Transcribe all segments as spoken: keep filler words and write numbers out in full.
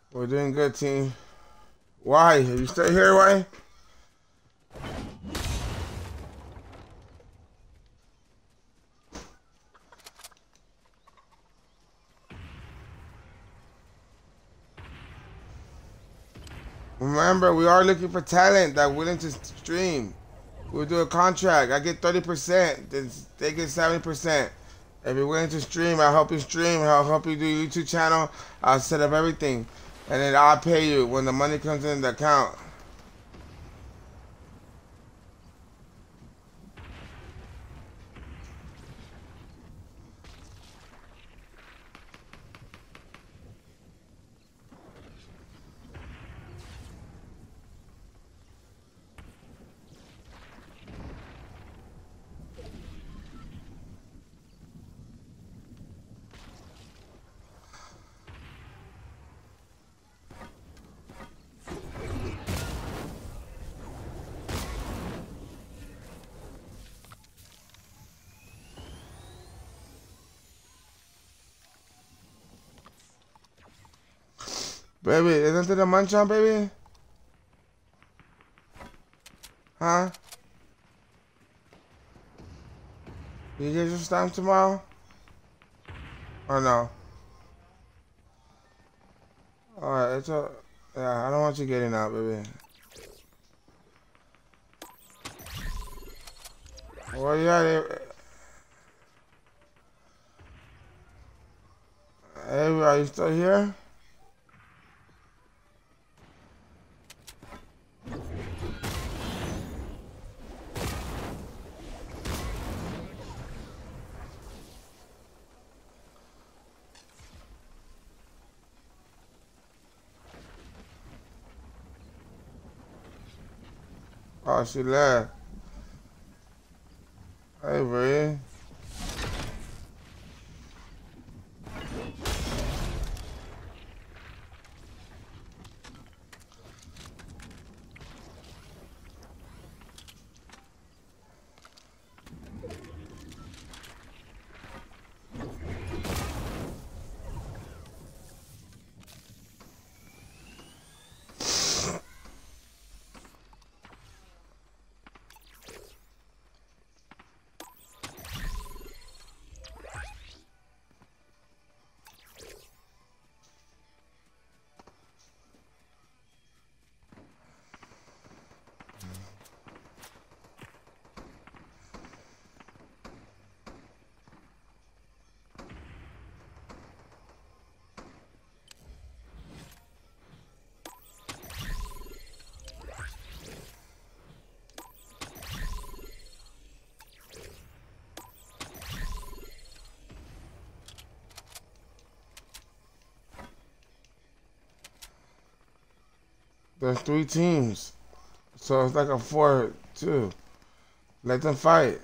We're doing good, team. Why? Are you still here, why? Remember, we are looking for talent that willing to stream. We'll do a contract. I get thirty percent. Then they get seventy percent. If you're willing to stream, I'll help you stream. I'll help you do YouTube channel. I'll set up everything. And then I'll pay you when the money comes in the account. Baby, isn't it a munch on, baby? Huh? You get your stamp tomorrow? Or no? Alright, it's a... Yeah, I don't want you getting out, baby. Well, yeah, hey, are you still here? Oh, she left. Hey, Bree. There's three teams. So it's like a four two. Let them fight.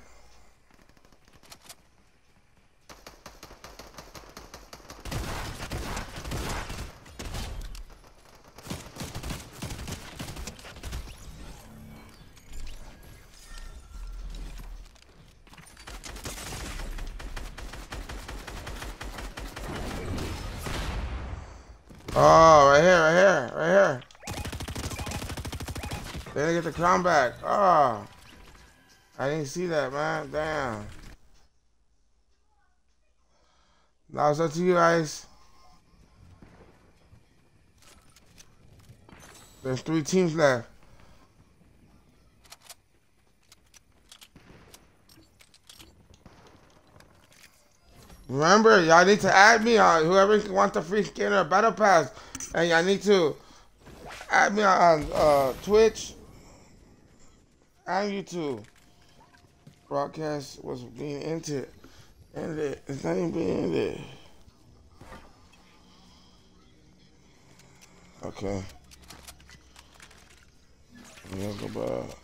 Oh, right here, right here, right here. They didn't get the crown back. Oh, I didn't see that, man. Damn. Now it's up to you guys. There's three teams left. Remember, y'all need to add me on whoever wants the free skin or battle pass, and y'all need to add me on uh, Twitch and YouTube. Broadcast was being entered, and it's not even being ended. Okay. Let's go back.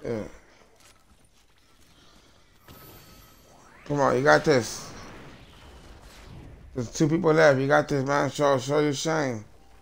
Yeah. Come on, you got this. There's two people left. You got this, man. Show, show your shine.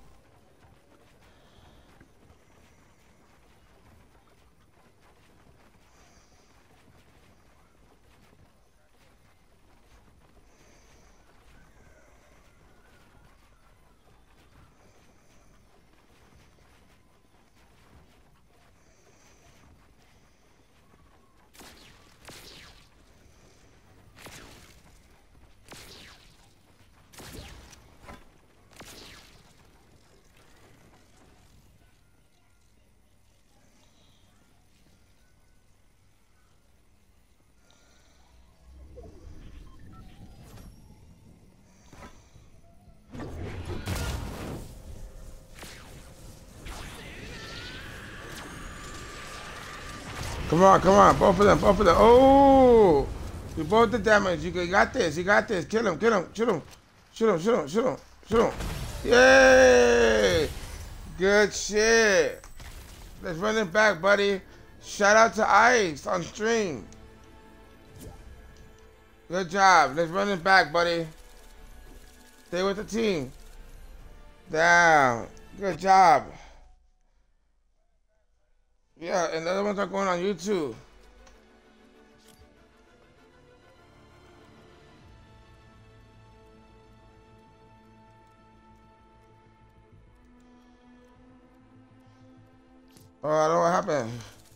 Come on, come on. Both of them, both of them. Oh! You both the damage. You got this. You got this. Kill him, kill him. Shoot him. Shoot him, shoot him, shoot him. Shoot him. Yay! Good shit. Let's run it back, buddy. Shout out to Ice on stream. Good job. Let's run it back, buddy. Stay with the team. Damn. Good job. Yeah, and the other ones are going on YouTube. Oh, I don't know what happened.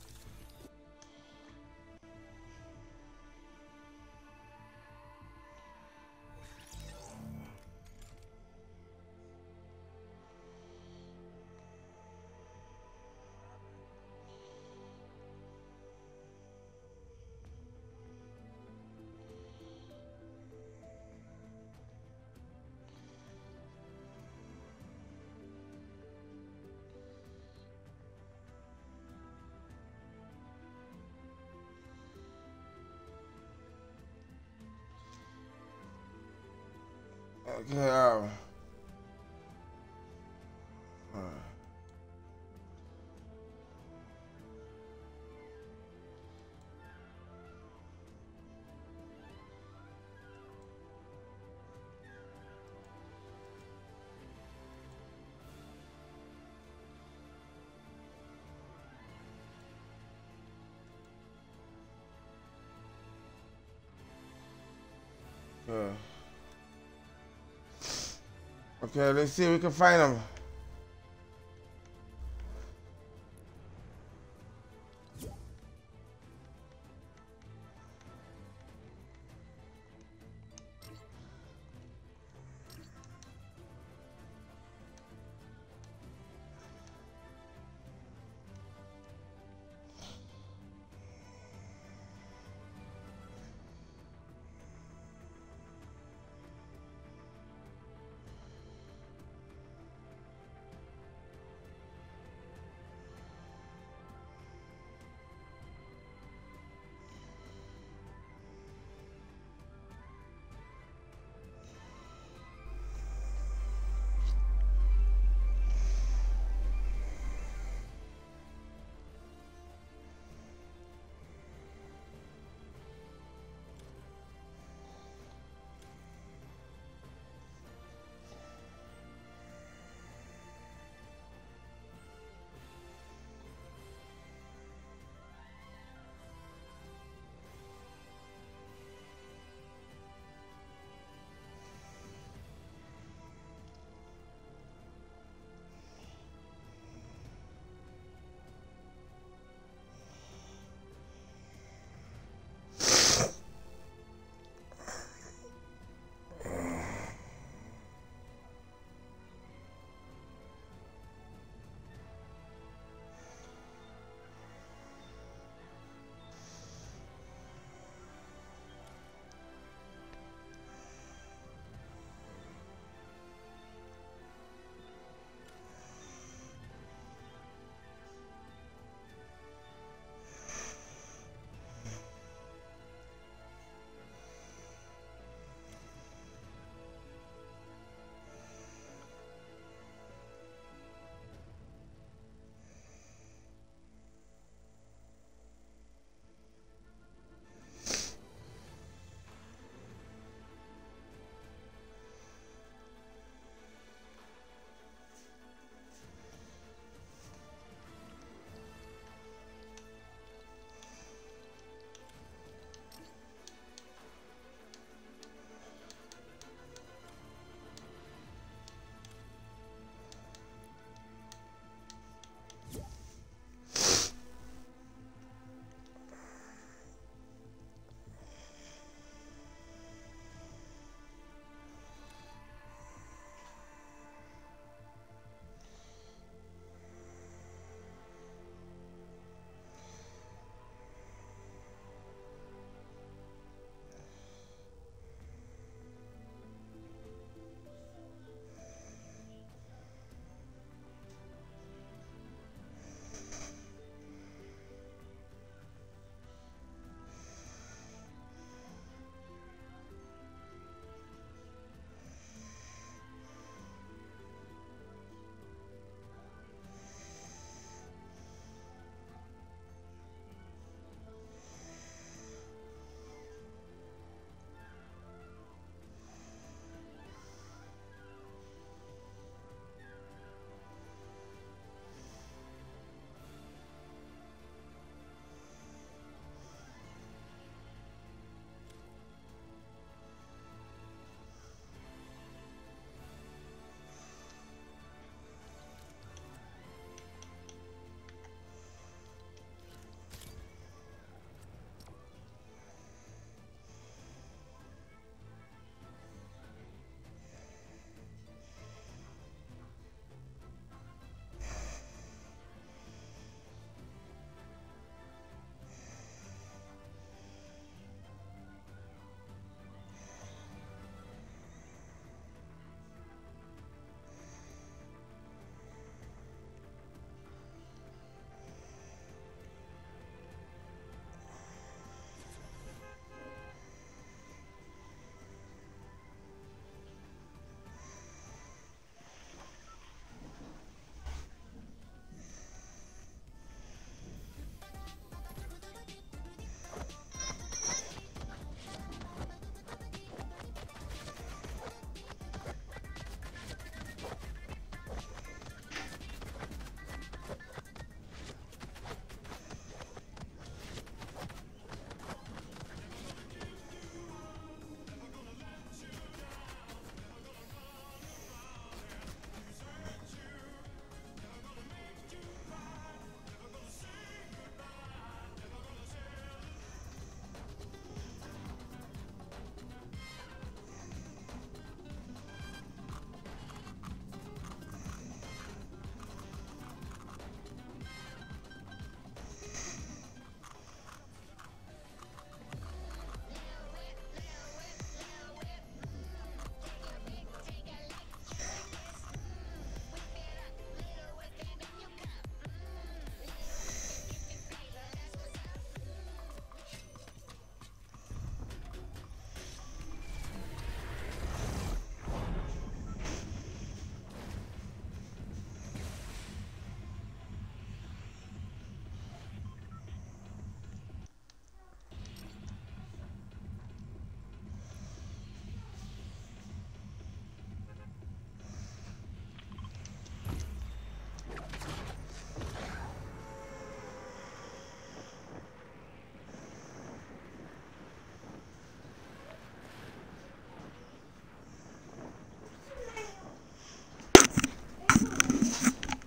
Okay, um, uh, uh, okay, let's see if we can find them.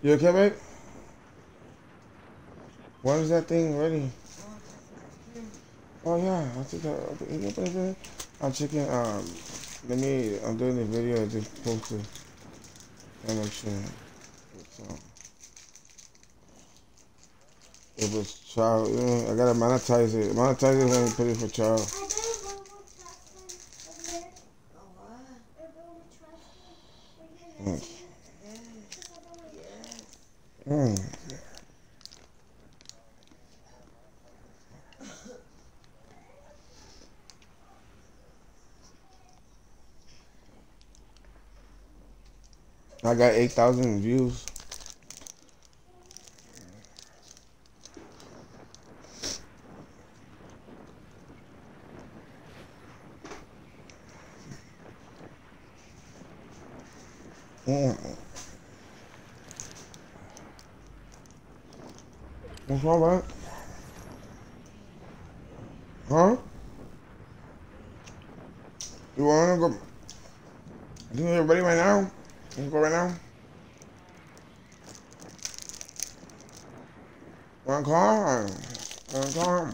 You okay, babe? When is that thing ready? Oh yeah, I'll take that. I'm checking. Um, let me. I'm doing the video. I just posted. And make sure. So, if it's child, you know, I gotta monetize it. Monetize it and put it for child. Mm. Mm. I got eight thousand views. Mm. What's wrong, man? Huh? You wanna go? You think you're ready right now? You go right now? Wanna call? Wanna call?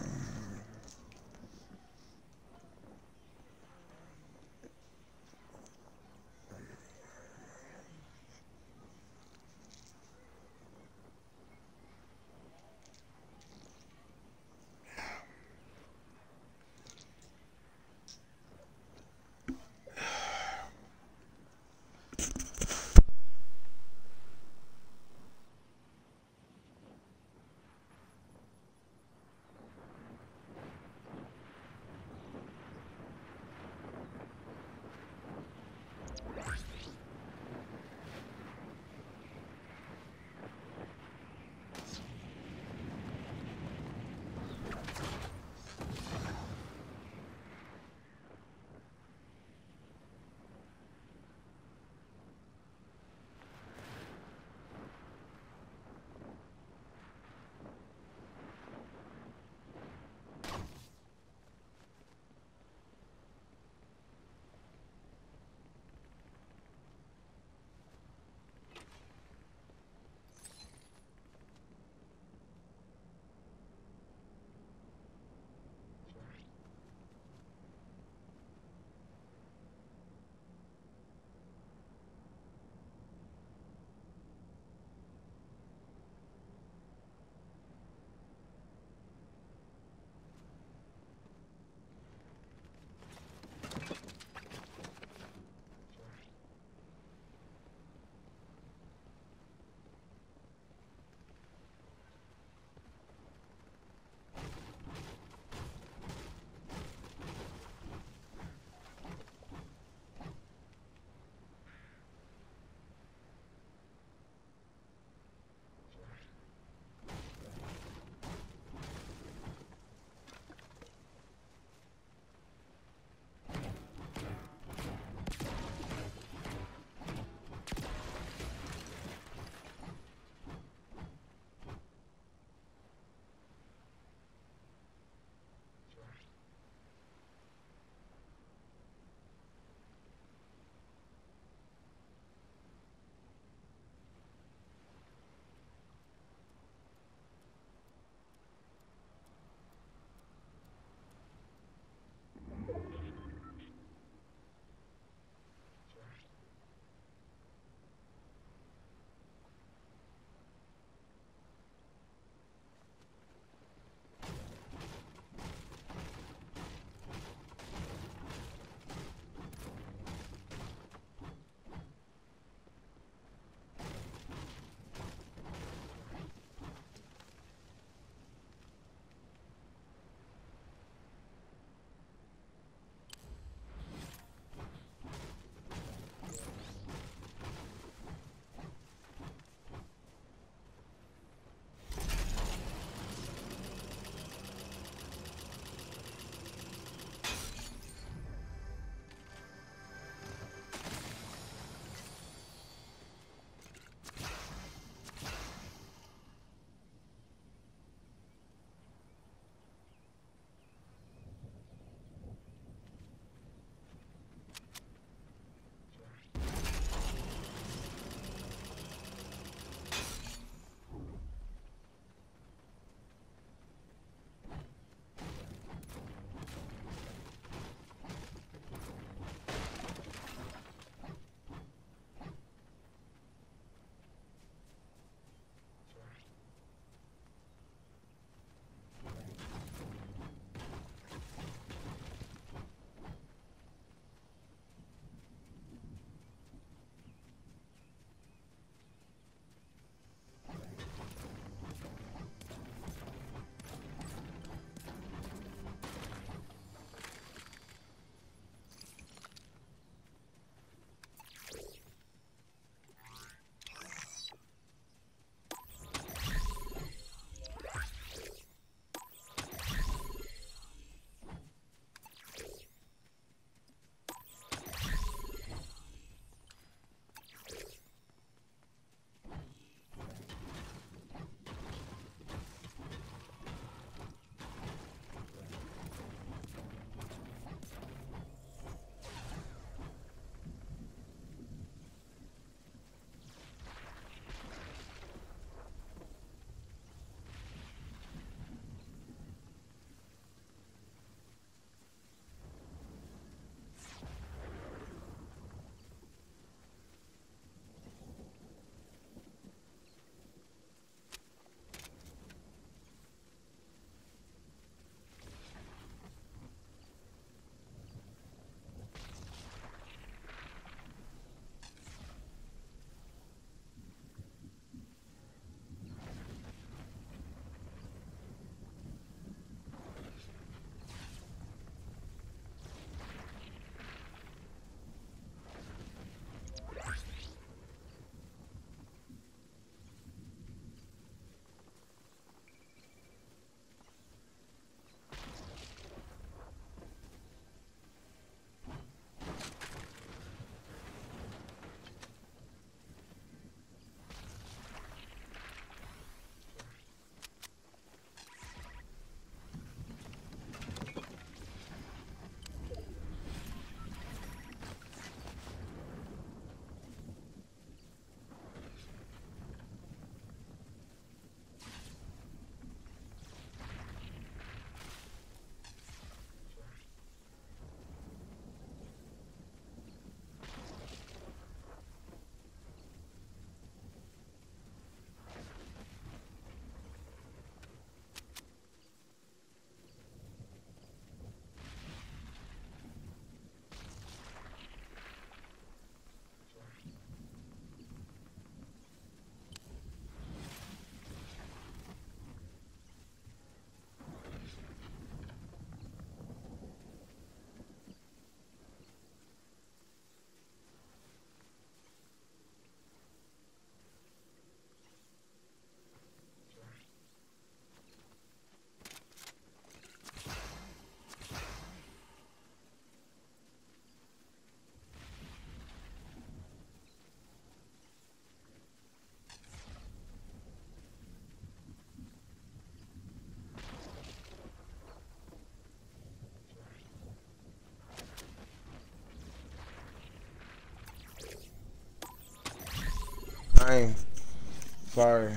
sorry.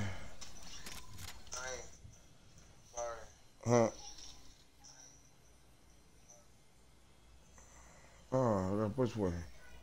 Huh? Oh, I got which way?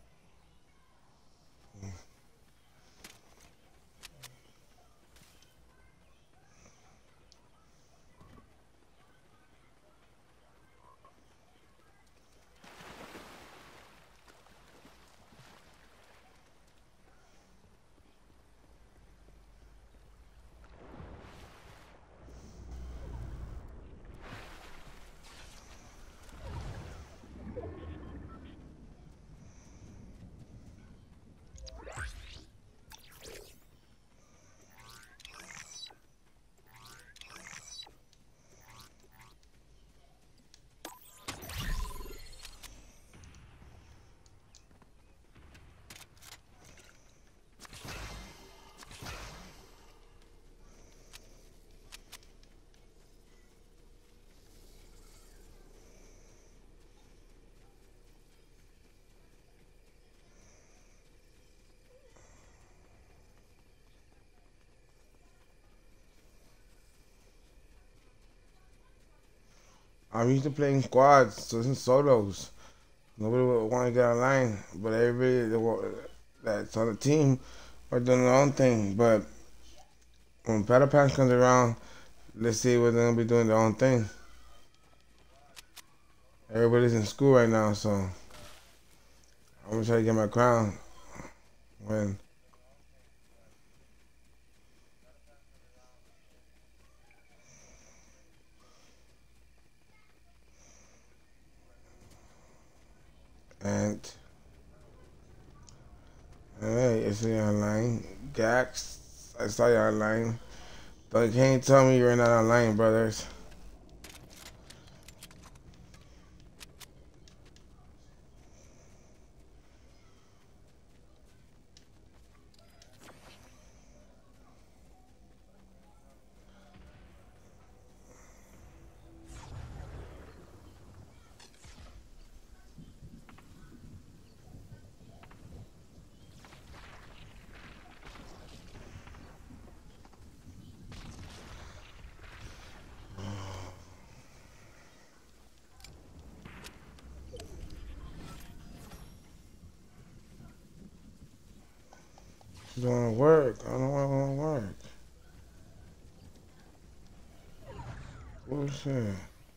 I'm used to playing squads, so it's solos. Nobody would want to get online, but everybody that wa- that's on the team are doing their own thing. But when Battle Pass comes around, let's see what they're gonna be doing their own thing. Everybody's in school right now, so I'm gonna try to get my crown when. And hey, I see you online. Gax, I saw you online. But you can't tell me you're not online, brothers. You don't want to work. I don't want to work. Bullshit.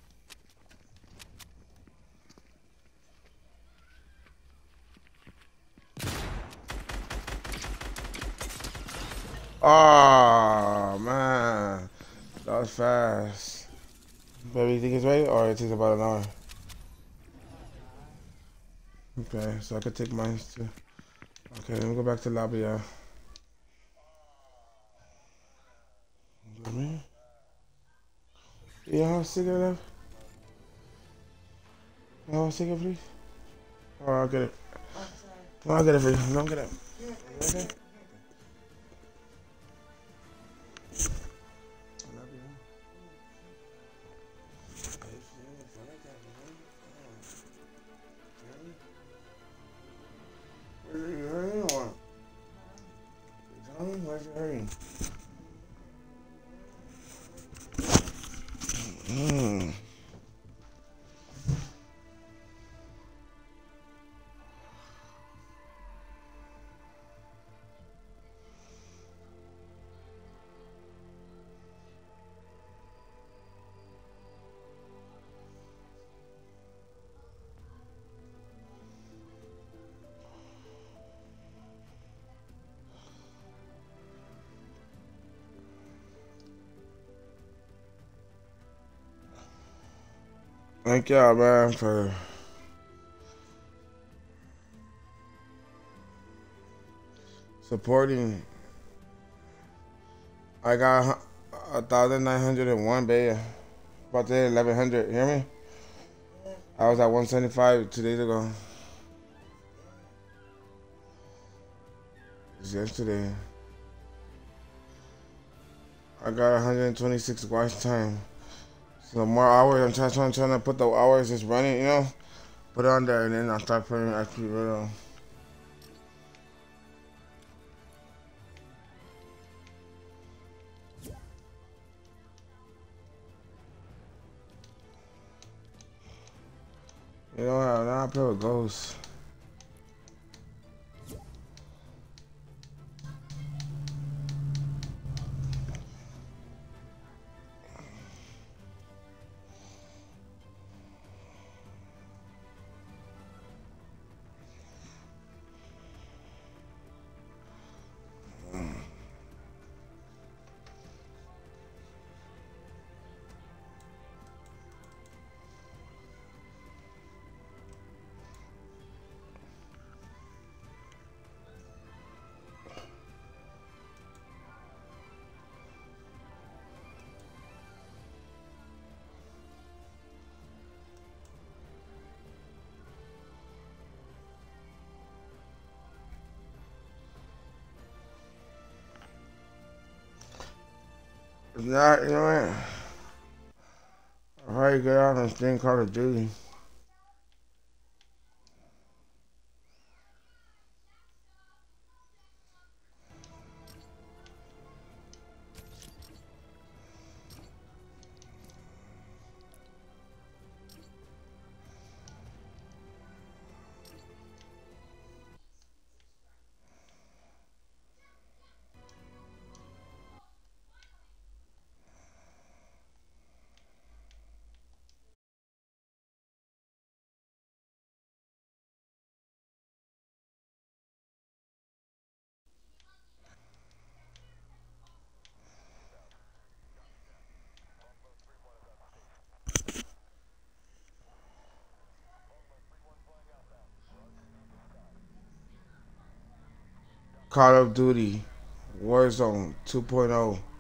Oh man, that was fast. Baby, you think it's ready, or it takes about an hour? Okay, so I could take mine too. Okay, let me go back to the lobby, y'all. You have a cigarette left? You have a cigarette, please? Oh, I'll get it. No, I'll get it for you. No, I'll get it. Okay? Where's you hurrying or? Tell me, where's you hurrying? Mmm. Thank y'all, man, for supporting. I got a thousand nine hundred and one, baby. About to hit eleven hundred. You hear me? I was at one seventy five two days ago. Just yesterday. I got one hundred twenty six watch time. So more hours. I'm trying, trying, trying to put the hours just running, you know, put it on there, and then I'll start putting actually real. You know what? Now I play with ghosts. If not, you know what? I'll probably get out and stay in Call of Duty. Call of Duty Warzone two point oh.